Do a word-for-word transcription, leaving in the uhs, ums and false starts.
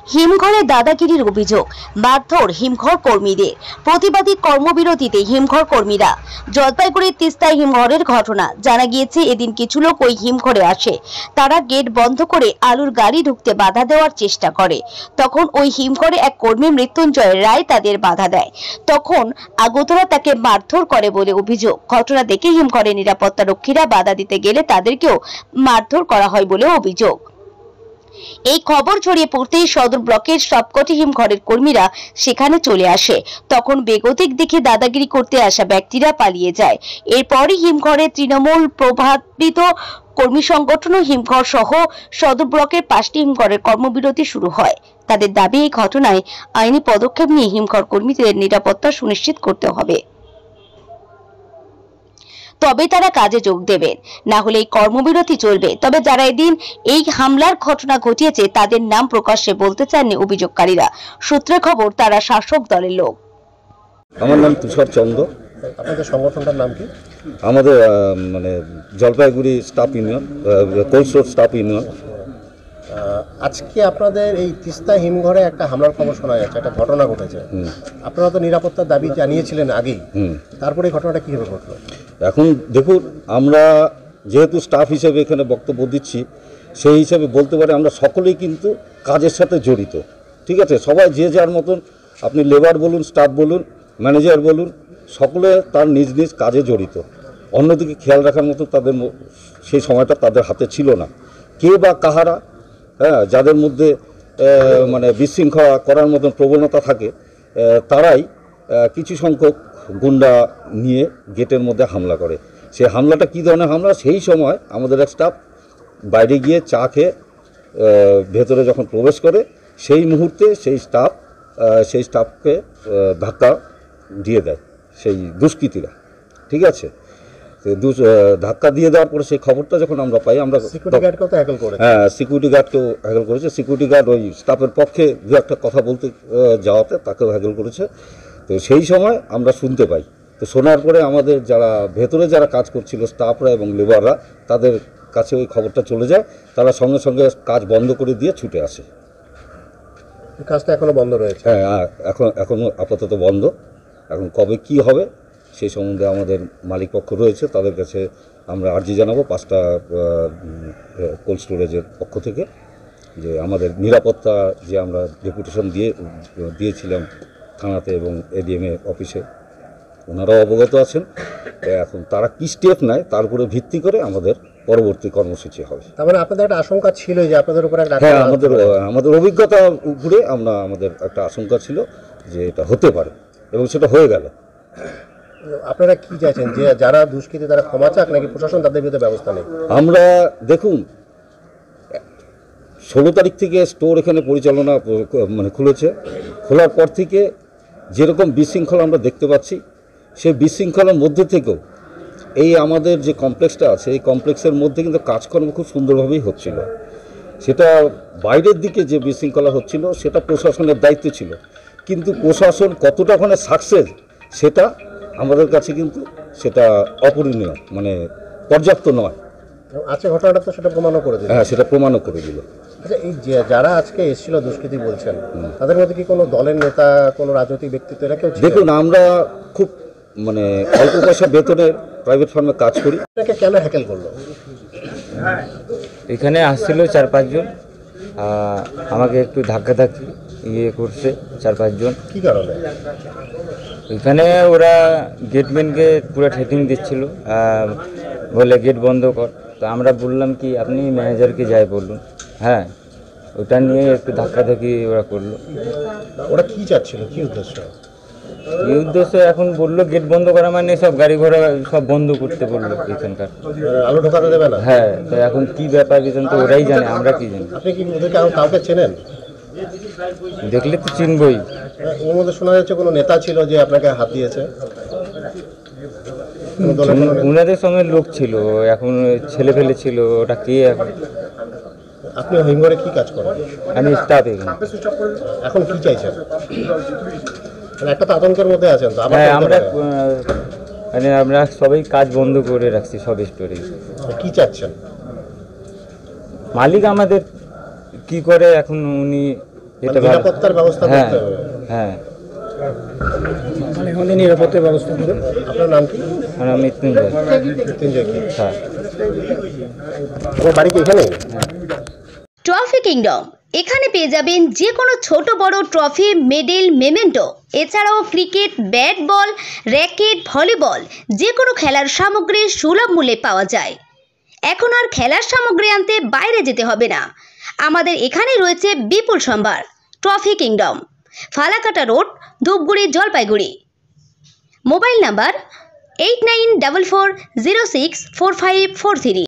হিমঘরে দাদাগিরির অভিযোগ, মারধর হিমঘর কর্মীদের। প্রতিবাদী কর্মবিরতিতে হিমঘর কর্মীরা। জলপাইগুড়ির তিস্তায় হিমঘরের ঘটনা। জানা গিয়েছে এদিন কিছু লোক ওই হিমঘরে আসে। তারা গেট বন্ধ করে আলুর গাড়ি ঢুকতে বাধা দেওয়ার চেষ্টা করে। তখন ওই হিমঘরে এক কর্মী মৃত্যুঞ্জয় রায় তাদের বাধা দেয়। তখন আগতরা তাকে মারধর করে বলে অভিযোগ। ঘটনা দেখে হিমঘরের নিরাপত্তা রক্ষীরা বাধা দিতে গেলে তাদেরকেও মারধর করা হয় বলে অভিযোগ। এই খবর ছড়িয়ে পড়তেই সদর ব্লকের সবকটি হিমঘরের কর্মীরা সেখানে চলে আসে। তখন বেগতিক দেখে দাদাগিরি করতে আসা ব্যক্তিরা পালিয়ে যায়। এরপরই হিমঘরের তৃণমূল প্রভাবিত কর্মী সংগঠন ও হিমঘর সহ সদর ব্লকের পাঁচটি হিমঘরের কর্মবিরতি শুরু হয়। তাদের দাবি, এই ঘটনায় আইনি পদক্ষেপ নিয়ে হিমঘর কর্মীদের নিরাপত্তা সুনিশ্চিত করতে হবে, তবে তারা কাজে যোগ দেবেন, না হলে এই কর্মবিরতি চলবে। তবে যারা এদিন এই হামলার ঘটনা ঘটিয়েছে তাদের নাম প্রকাশ্যে বলতে চাননি অভিযোগকারীরা। সূত্রে খবর তারা শাসক দলের লোক। আমার নাম তুষার চন্দ্র। আপনাদের সংগঠনটার নাম কি? আমাদের মানে Jalpaiguri staff union, cold store staff union. আজকে আপনাদের এই তিস্তা হিমঘরে একটা হামলার খবর শোনা যাচ্ছে, একটা ঘটনা ঘটেছে। আপনারা তো নিরাপত্তার দাবি জানিয়েছিলেন আগেই, তারপরে এই ঘটনাটা কীভাবে ঘটলো? এখন দেখুন, আমরা যেহেতু স্টাফ হিসেবে এখানে বক্তব্য দিচ্ছি, সেই হিসাবে বলতে পারি আমরা সকলেই কিন্তু কাজের সাথে জড়িত। ঠিক আছে, সবাই যে যার মতন, আপনি লেবার বলুন, স্টাফ বলুন, ম্যানেজার বলুন, সকলে তার নিজ নিজ কাজে জড়িত। অন্যদিকে খেয়াল রাখার মতো তাদের সেই সময়টা তাদের হাতে ছিল না। কে বা কাহারা, হ্যাঁ, যাদের মধ্যে মানে বিশৃঙ্খলা করার মতন প্রবণতা থাকে, তারাই কিছু সংখ্যক গুন্ডা নিয়ে গেটের মধ্যে হামলা করে। সেই হামলাটা কী ধরনের হামলা, সেই সময় আমাদের এক স্টাফ বাইরে গিয়ে চা খেয়ে ভেতরে যখন প্রবেশ করে, সেই মুহূর্তে সেই স্টাফ সেই স্টাফকে ধাক্কা দিয়ে দেয় সেই দুষ্কৃতীরা। ঠিক আছে, ধাক্কা দিয়ে দেওয়ার পরে সেই খবরটা যখন আমরা পাই, আমরা হ্যাঁ সিকিউরিটি গার্ডকেও হ্যাগল করেছে। সিকিউরিটি গার্ড ওই স্টাফের পক্ষে দু একটা কথা বলতে যাওয়াতে তাকেও হ্যাগল করেছে। তো সেই সময় আমরা শুনতে পাই। তো শোনার পরে আমাদের যারা ভেতরে যারা কাজ করছিল, স্টাফরা এবং লেবাররা, তাদের কাছে ওই খবরটা চলে যায়। তারা সঙ্গে সঙ্গে কাজ বন্ধ করে দিয়ে ছুটে আসে। কাজটা এখনও বন্ধ রয়েছে? হ্যাঁ, এখন এখনও আপাতত বন্ধ। এখন কবে কি হবে সেই সম্বন্ধে আমাদের মালিক পক্ষ রয়েছে, তাদের কাছে আমরা আর্জি জানাবো পাঁচটা কোল্ড স্টোরেজের পক্ষ থেকে, যে আমাদের নিরাপত্তা যে আমরা ডেপুটেশন দিয়ে দিয়েছিলাম থানাতে এবং এডিএমএ অফিসে, ওনারাও অবগত আছেন। এখন তারা কী স্টেপ নেয় তার উপরে ভিত্তি করে আমাদের পরবর্তী কর্মসূচি হবে। তার মানে আপনাদের একটা আশঙ্কা ছিল যে আপনাদের উপরে একটা, হ্যাঁ, আমাদের আমাদের অভিজ্ঞতার উপরে আমরা আমাদের একটা আশঙ্কা ছিল যে এটা হতে পারে, এবং সেটা হয়ে গেল। আপনারা কি চাইছেন, যে যারা দুষ্কৃতী তারা ক্ষমা চাক, নাকি প্রশাসন তাদের বিরুদ্ধে ব্যবস্থা নেই? আমরা দেখুন, ষোলো তারিখ থেকে স্টোর এখানে পরিচালনা মানে খুলেছে। খোলার পর থেকে যেরকম বিশৃঙ্খলা আমরা দেখতে পাচ্ছি, সেই বিশৃঙ্খলার মধ্যে থেকেও এই আমাদের যে কমপ্লেক্সটা আছে, এই কমপ্লেক্সের মধ্যে কিন্তু কাজকর্ম খুব সুন্দরভাবেই হচ্ছিল। সেটা বাইরের দিকে যে বিশৃঙ্খলা হচ্ছিল সেটা প্রশাসনের দায়িত্ব ছিল, কিন্তু প্রশাসন কতটা ওখানে সাকসেস সেটা আমাদের কাছে কিন্তু সেটা অপরিণীয়, মানে পর্যাপ্ত নয়। আজকে ঘটনাটা তো সেটা প্রমাণও করে দিল। হ্যাঁ, সেটা প্রমাণও করে দিল। আচ্ছা, এই যে যারা আজকে এসেছিল দুষ্কৃতী বলছেন, তাদের মধ্যে কি কোনো দলের নেতা, কোনো রাজনৈতিক ব্যক্তিত্ব এরা কেউ? দেখুন, আমরা খুব মানে অল্প পয়সা বেতনের প্রাইভেট ফার্মে কাজ করি। আপনাকে কেন হ্যাকেল করলো? এখানে আসছিল চার পাঁচজন, আমাকে একটু ধাক্কা ধাক্কি ইয়ে করছে চার পাঁচজন। কী কারণে? এখানে ওরা গেটম্যানকে পুরো ঠেটিং দিচ্ছিল, বলে গেট বন্ধ কর। তো আমরা বললাম কি আপনি ম্যানেজারকে যাই বলুন। হ্যাঁ, ওটা নিয়ে একটু ধাক্কাধাক্কি ওরা করলো। ওরা কি চাচ্ছিল, কি উদ্দেশ্য? এই উদ্দেশ্য এখন বললো গেট বন্ধ করা মানে সব গাড়ি ঘোড়া সব বন্ধ করতে বললো এখানকার। আলো ঢোকাতে দেবে না? হ্যাঁ, তো এখন কি ব্যাপার কিছু তো ওরাই জানে, আমরা কি জানি। আপনি কি ওদেরকে কাউকে চেনেন? দেখলে তো চিনবই। ওর মধ্যে শোনা যাচ্ছে কোনো নেতা ছিল যে আপনাকে হাত দিয়েছে? ওনাদের সঙ্গে লোক ছিল, এখন ছেলে ফেলে ছিল, ওটা কে? এখন আপনি হিমঘরে কি কাজ করেন? আমি স্টাফ এখানে। এখন কি চাইছেন? একটা তো আতঙ্কের মধ্যে আছেন তো? হ্যাঁ, আমরা মানে আমরা সবাই কাজ বন্ধ করে রাখছি সব স্টোরে। কি চাচ্ছেন? মালিক আমাদের কি করে এখন উনি এটা ভালো। নিরাপত্তার ব্যবস্থা হ্যাঁ করতে হবে। হ্যাঁ মানে আমাদের নিরাপত্তার ব্যবস্থা করে। আপনার নাম কি? আমরা মৃত্যুঞ্জয়। মৃত্যুঞ্জয় কি? হ্যাঁ আমার বাড়ি কি এখানে? ট্রফি কিংডম এখানে পেয়ে যাবেন যে কোনো ছোট বড় ট্রফি, মেডেল, মেমেন্টো, এছাড়াও cricket, bat ball, racket, volleyball, যে কোনো খেলার সামগ্রী সুলভ মূল্যে পাওয়া যায়। এখন আর খেলার সামগ্রী আনতে বাইরে যেতে হবে না, আমাদের এখানে রয়েছে বিপুল সম্ভার। Trophy kingdom, Falakata road, Dhupguri, Jalpaiguri. Mobile number eight nine four four zero six four five four three.